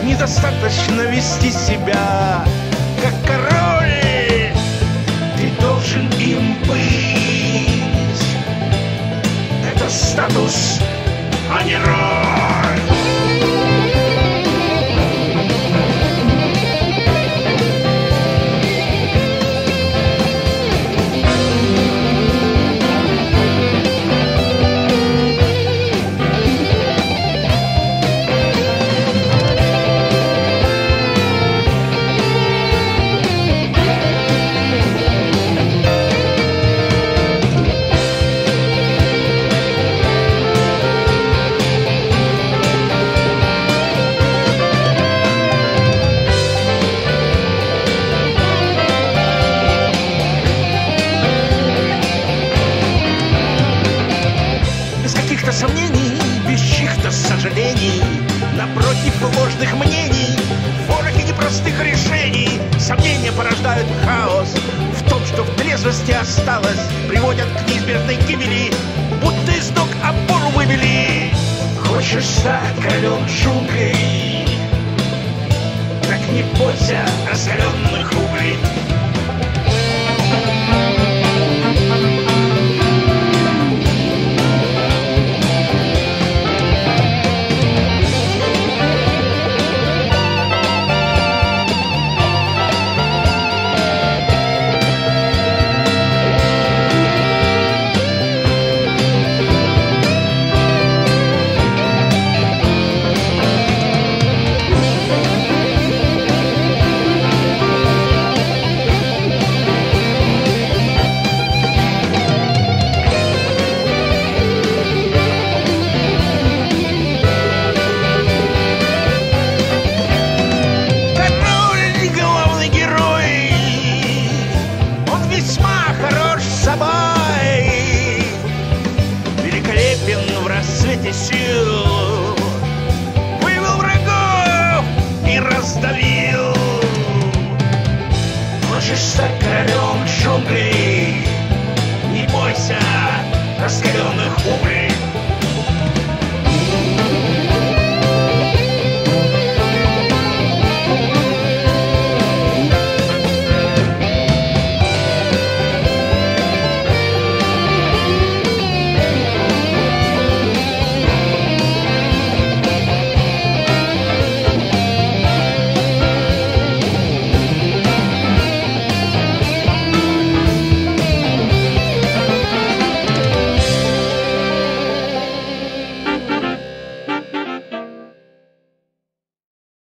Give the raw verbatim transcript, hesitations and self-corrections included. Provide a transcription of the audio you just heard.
недостаточно вести себя как король. Ты должен им быть. Это статус, а не роль. Сомнений, без чьих-то сожалений, напротив ложных мнений, ворохи непростых решений. Сомнения порождают хаос в том, что в трезвости осталось, приводят к неизбежной гибели, будто из ног опору вывели. Хочешь стать королем джунглей, так не бойся раскаленных углей. Сил вывел врагов и раздавил.